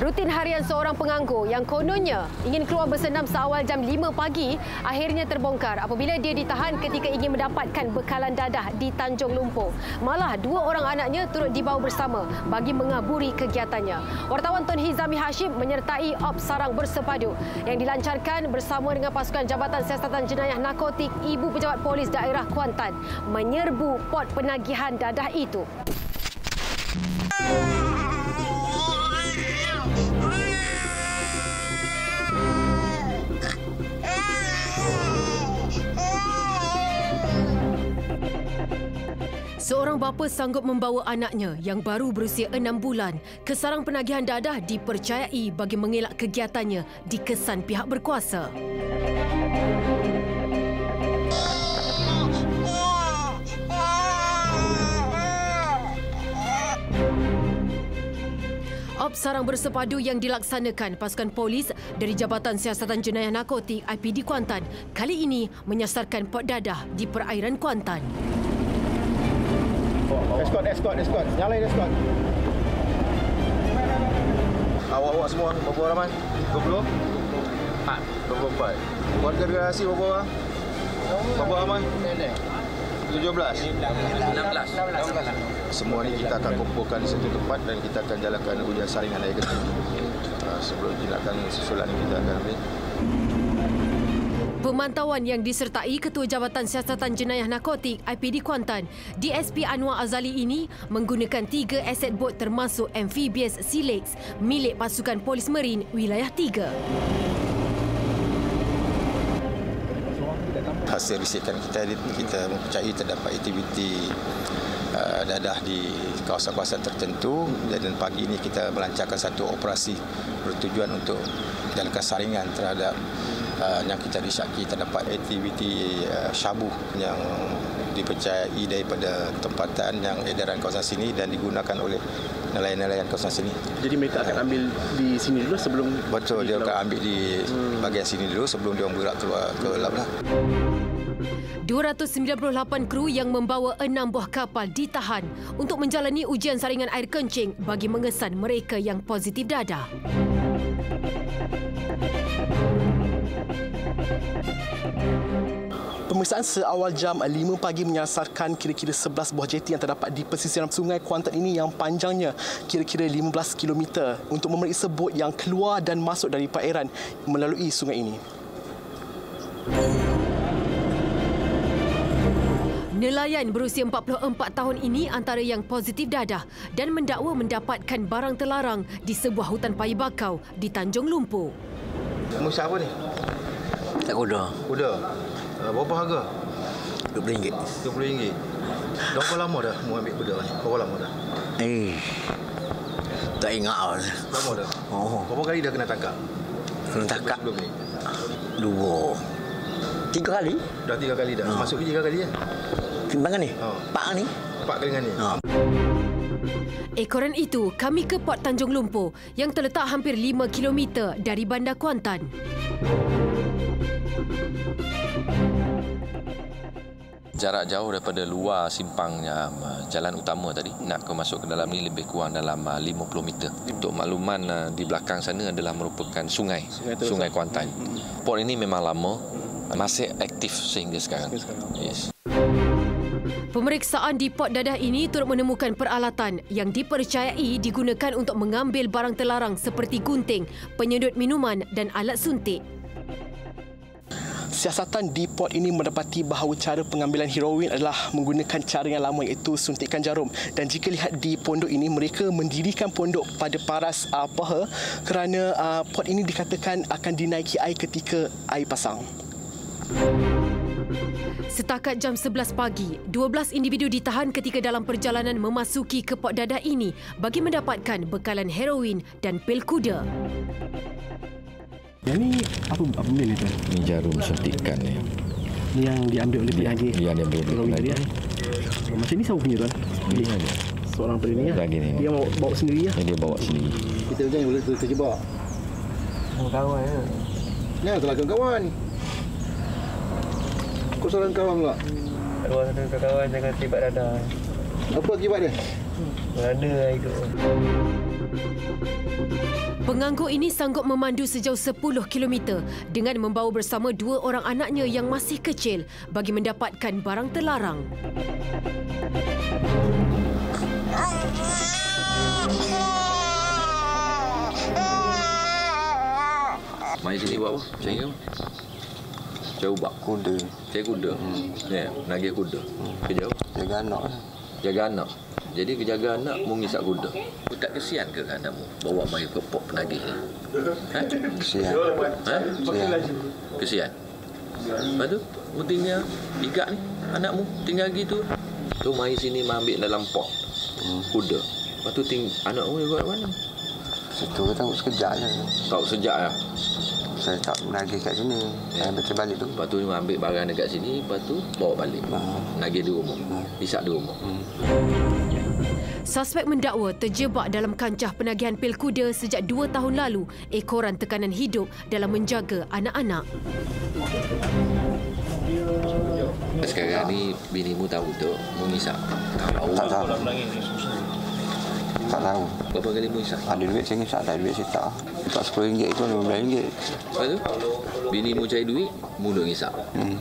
Rutin harian seorang penganggur yang kononnya ingin keluar bersenam seawal jam 5 pagi akhirnya terbongkar apabila dia ditahan ketika ingin mendapatkan bekalan dadah di Tanjung Lumpur. Malah dua orang anaknya turut dibawa bersama bagi mengaburi kegiatannya. Wartawan Tun Hizami Hashim menyertai ops sarang bersepadu yang dilancarkan bersama dengan pasukan Jabatan Siasatan Jenayah Narkotik Ibu Pejabat Polis Daerah Kuantan menyerbu pos penagihan dadah itu. Seorang bapa sanggup membawa anaknya yang baru berusia 6 bulan ke sarang penagihan dadah dipercayai bagi mengelak kegiatannya dikesan pihak berkuasa. Ops sarang bersepadu yang dilaksanakan pasukan polis dari Jabatan Siasatan Jenayah Narkotik IPD Kuantan kali ini menyasarkan pos dadah di perairan Kuantan. Escort. Nyalain escort. Awak semua berapa orang, Man? 20? 24. Warga delegasi berapa orang? Berapa orang, Man? 17? 16. Semua ni kita akan kumpulkan di satu tempat dan kita akan jalankan ujian saringan air kecil. Sebelum tindakan susulan kita akan ambil. Pemantauan yang disertai Ketua Jabatan Siasatan Jenayah Narkotik IPD Kuantan, DSP Anwar Azali ini menggunakan 3 aset bot termasuk amphibious Sea Legs milik pasukan Polis Marin Wilayah 3. Hasil risikan kita mempercayai terdapat aktiviti dadah di kawasan-kawasan tertentu dan pagi ini kita melancarkan satu operasi bertujuan untuk jalankan saringan terhadap yang kita disyaki terdapat aktiviti syabu yang dipercayai daripada tempatan yang edaran kawasan sini dan digunakan oleh nelayan-nelayan kawasan sini. Jadi mereka akan ambil di sini dulu sebelum... Betul, dia akan ambil di bahagian sini dulu sebelum dia bergerak keluar ke laut. 298 kru yang membawa 6 buah kapal ditahan untuk menjalani ujian saringan air kencing bagi mengesan mereka yang positif dadah. Pemeriksaan seawal jam 5 pagi menyasarkan kira-kira 11 buah jeti yang terdapat di pesisiran sungai Kuantan ini yang panjangnya kira-kira 15 km untuk memeriksa bot yang keluar dan masuk dari perairan melalui sungai ini. Nelayan berusia 44 tahun ini antara yang positif dadah dan mendakwa mendapatkan barang terlarang di sebuah hutan payi bakau di Tanjung Lumpur. Musa apa ni? Tak kuda. Kuda. Berapa harga? RM20. RM20. Berapa lama dah mu ambil kuda ni? Berapa lama dah? Tak ingat lah. Lama dah? Oh. Berapa kali dah kena tangkap? Kena tangkap? Sebelum ni? 2. 3 kali. Dah 3 kali dah? Masuk 3 kali ya? Timbangan ni? 4 ni? 4 kali dengan ni? Ekoran itu kami ke Port Tanjung Lumpur yang terletak hampir 5 km dari Bandar Kuantan. Jarak jauh daripada luar simpangnya jalan utama tadi nak masuk ke dalam ni lebih kurang dalam 50 meter. Untuk makluman di belakang sana adalah merupakan sungai Kuantan. Port ini memang lama, masih aktif sehingga sekarang. Yes. Pemeriksaan di port dadah ini turut menemukan peralatan yang dipercayai digunakan untuk mengambil barang terlarang seperti gunting, penyedut minuman dan alat suntik. Siasatan di port ini mendapati bahawa cara pengambilan heroin adalah menggunakan cara yang lama iaitu suntikan jarum. Dan jika lihat di pondok ini, mereka mendirikan pondok pada paras Paha kerana port ini dikatakan akan dinaiki air ketika air pasang. Setakat jam 11 pagi, 12 individu ditahan ketika dalam perjalanan memasuki ke port dadah ini bagi mendapatkan bekalan heroin dan pil kuda. Yang ni apa benda ni tuan? Ini jarum suntikan ni. Yang diambil oleh penagih. Yang diambil oleh penagih. Macam ni siapa punya tuan? Ini ada. Seorang daripada ni. Lagi ni. Dia bawa sendiri ya? Dia bawa sendiri. Kita jangan boleh terjebak. Kawan ya. Ni adalah kawan. Kau seorang kawan pula? Kawan jangan tiba dadah. Apa akibat dia? Mana itu? Penganggur ini sanggup memandu sejauh 10 km dengan membawa bersama 2 orang anaknya yang masih kecil bagi mendapatkan barang terlarang. Mai sini buat apa? Cari apa? Cari ubak? Kuda. Cari kuda? Ya, nagih kuda. Kerja apa? Jaga anak. Jaga anak. Jadi kejaga anak mu ngisap kuda. Tak kesian ke anakmu bawa mai ke pok penagih ni? Ha? Kesian. Ha? Kesian. Kesian. Lepas tu, mu tinggal igak ni anakmu tinggal gitu. Tu mai sini ambil dalam pot kuda. Lepas tu anakmu buat mana? Situ kita sekejap je. Tahu sejak lah. Saya tak menagih kat sini. Saya betul balik tu. Lepas tu ambil barang dekat sini, lepas tu bawa balik. Nagih di rumah. Isap di rumah. Suspek mendakwa terjebak dalam kancah penagihan pil kuda sejak 2 tahun lalu ekoran tekanan hidup dalam menjaga anak-anak. Sekarang ni binimu tahu tu mengisap? Tahu. Tak tahu. Tak tahu. Berapa kali mengisap? Ada duit saya ngisap, tak ada duit saya tak. Tak RM10 itu RM15. Lepas tu binimu cari duit, mula ngisap.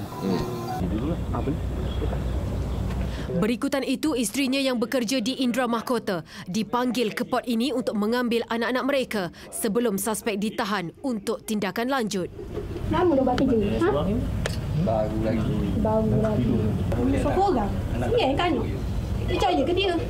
Berikutan itu, isterinya yang bekerja di Indra Mahkota dipanggil ke port ini untuk mengambil anak-anak mereka sebelum suspek ditahan untuk tindakan lanjut. Lama dah buat kerja? Ha? Baru lagi. Baru lagi. Siapa orang? Ni yang tanya. Percaya ke dia?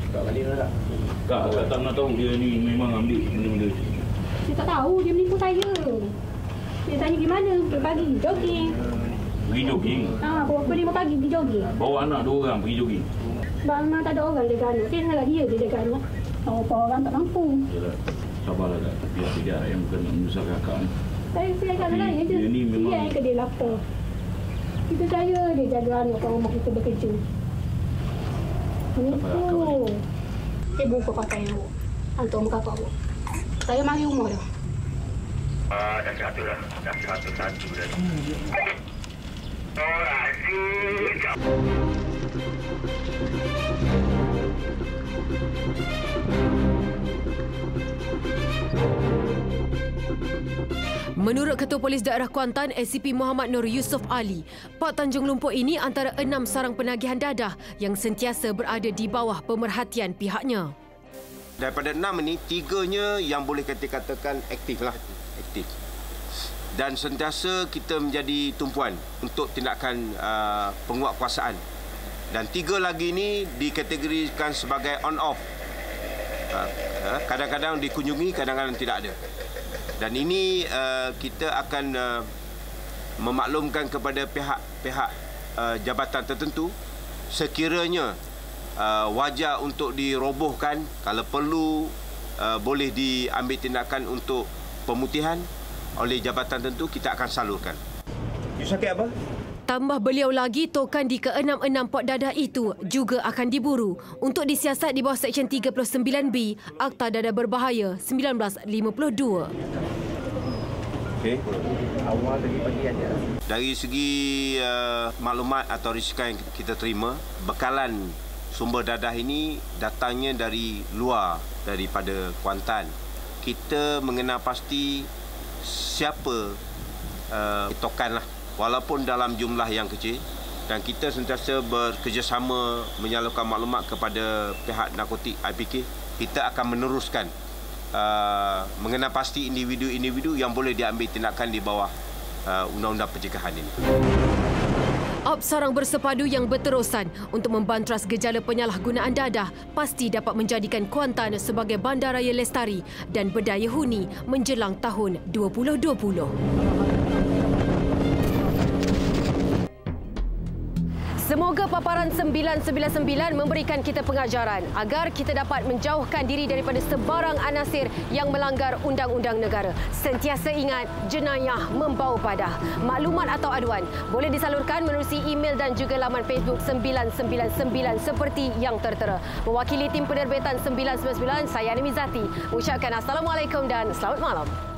Tak nak tahu dia ni memang ambil benda-benda. Saya tak tahu dia menipu saya. Dia tanya gimana? Pagi jogging. Pergi jogging? Pukul 5 pagi pergi jogging. Bawa anak 2 orang pergi jogging? Memang tak ada orang jaga anak. Saya salah dia jaga anak. Apa orang tak mampu. Yalah, sabarlah tak. Biar tidak yang bukan nak menyusahkan kakak ni. Saya akan lain je. Dia ni memang... Dia yang ke dia lapar. Kita saya dia jaga anak kat rumah kita bekerja. Menipu. Saya buka pakai yang awak. Hantar muka kakak awak. Saya mari rumah dah. Dah satu dah. Dah satu dah. Menurut Ketua Polis Daerah Kuantan, SCP Muhammad Nur Yusof Ali, Port Tanjung Lumpur ini antara 6 sarang penagihan dadah yang sentiasa berada di bawah pemerhatian pihaknya. Daripada 6 ini, 3-nya yang boleh kita katakan aktif lah. Aktif. Dan sentiasa kita menjadi tumpuan untuk tindakan penguatkuasaan. Dan 3 lagi ini dikategorikan sebagai on-off. Kadang-kadang dikunjungi, kadang-kadang tidak ada. Dan ini kita akan memaklumkan kepada pihak jabatan tertentu sekiranya wajar untuk dirobohkan, kalau perlu boleh diambil tindakan untuk pemutihan oleh jabatan tertentu, kita akan salurkan. You sakit apa? Tambah beliau lagi, tokan di ke-66 port dadah itu juga akan diburu untuk disiasat di bawah Seksyen 39B Akta Dadah Berbahaya 1952. Okey. Awal lagi pagi aja. Dari segi maklumat atau risiko yang kita terima, bekalan sumber dadah ini datangnya dari luar daripada Kuantan. Kita mengenal pasti siapa tokan lah, walaupun dalam jumlah yang kecil, dan kita sentiasa bekerjasama menyalurkan maklumat kepada pihak narkotik IPK. Kita akan meneruskan mengenal pasti individu-individu yang boleh diambil tindakan di bawah undang-undang pencegahan ini. Ops sarang bersepadu yang berterusan untuk membantras gejala penyalahgunaan dadah pasti dapat menjadikan Kuantan sebagai bandaraya lestari dan berdaya huni menjelang tahun 2020. Semoga paparan 999 memberikan kita pengajaran agar kita dapat menjauhkan diri daripada sebarang anasir yang melanggar undang-undang negara. Sentiasa ingat, jenayah membawa padah. Maklumat atau aduan boleh disalurkan menerusi email dan juga laman Facebook 999 seperti yang tertera. Mewakili tim penerbitan 999, saya Animi Zati mengucapkan Assalamualaikum dan selamat malam.